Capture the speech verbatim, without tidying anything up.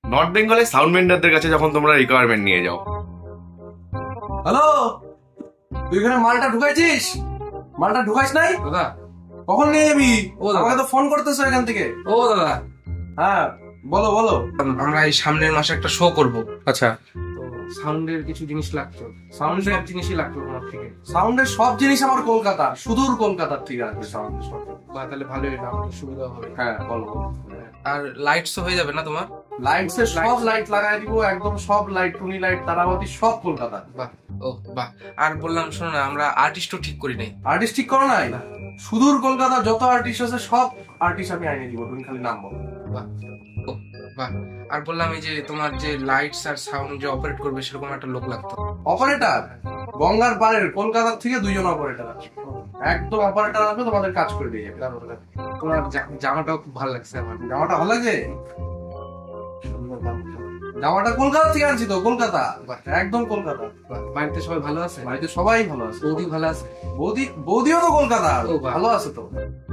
North বেঙ্গলে sound ভেন্ডারদের কাছে যখন তোমরা রিকোয়ারমেন্ট নিয়ে যাও। হ্যালো, তুই এখানে মালটা ঢুকাইছিস? মালটা ঢুকাইস নাই? দাদা কখন নিয়ে যাবি? ও দাদা, আমাকে তো ফোন করতেছো এখান থেকে। ও দাদা, হ্যাঁ বলো বলো। আমরা এই সামনের মাসে একটা শো করব। আচ্ছা, তো সাউন্ডের কিছু জিনিস লাগতো, সাউন্ড সব জিনিসই লাগতো তোমার থেকে। সাউন্ডের সব জিনিস আমার কলকাতার, সুদূর কলকাতার থেকে আসবে সাউন্ডের সব। বা তাহলে ভালোই, আমাকে সুবিধা হবে। হ্যাঁ বলো। আর লাইটস হয়ে যাবে না তোমার? লাইটস এর সব লাইট লাগাই দিব, একদম সব লাইট, টুনি লাইট, তারাবাতি সব কলকাতার। বাহ, ও বাহ। আর বললাম শোনো না, আমরা আর্টিস্টও ঠিক করি নাই। আর্টিস্ট ঠিক করো নাই? সুদূর কলকাতার যত আর্টিস্ট আছে সব আর্টিস্ট আমি আইনে দিব, তুমি খালি নাম বলো। বাহ, ও বাহ। আর বললাম এই যে তোমার যে লাইটস আর সাউন্ড যে অপারেট করবে সেরকম একটা লোক লাগতো। অপারেটর গঙ্গার পাড়ের কলকাতার থেকে দুইজন অপারেটর আছে, একদম অপারেটর আসবে, তোমাদের কাজ করে দিয়ে যাবে। তোমার জামাটাও খুব ভালো লাগছে আমার। জামাটা ভালো লাগে? জামাটা কলকাতা থেকে আনছি তো, কলকাতা, একদম কলকাতা। বাড়িতে সবাই ভালো আছে? বাড়িতে সবাই ভালো আছে। বৌদি ভালো আছে? বৌদি বৌদিও তো কলকাতা, ও বাহ। ভালো আছে তো।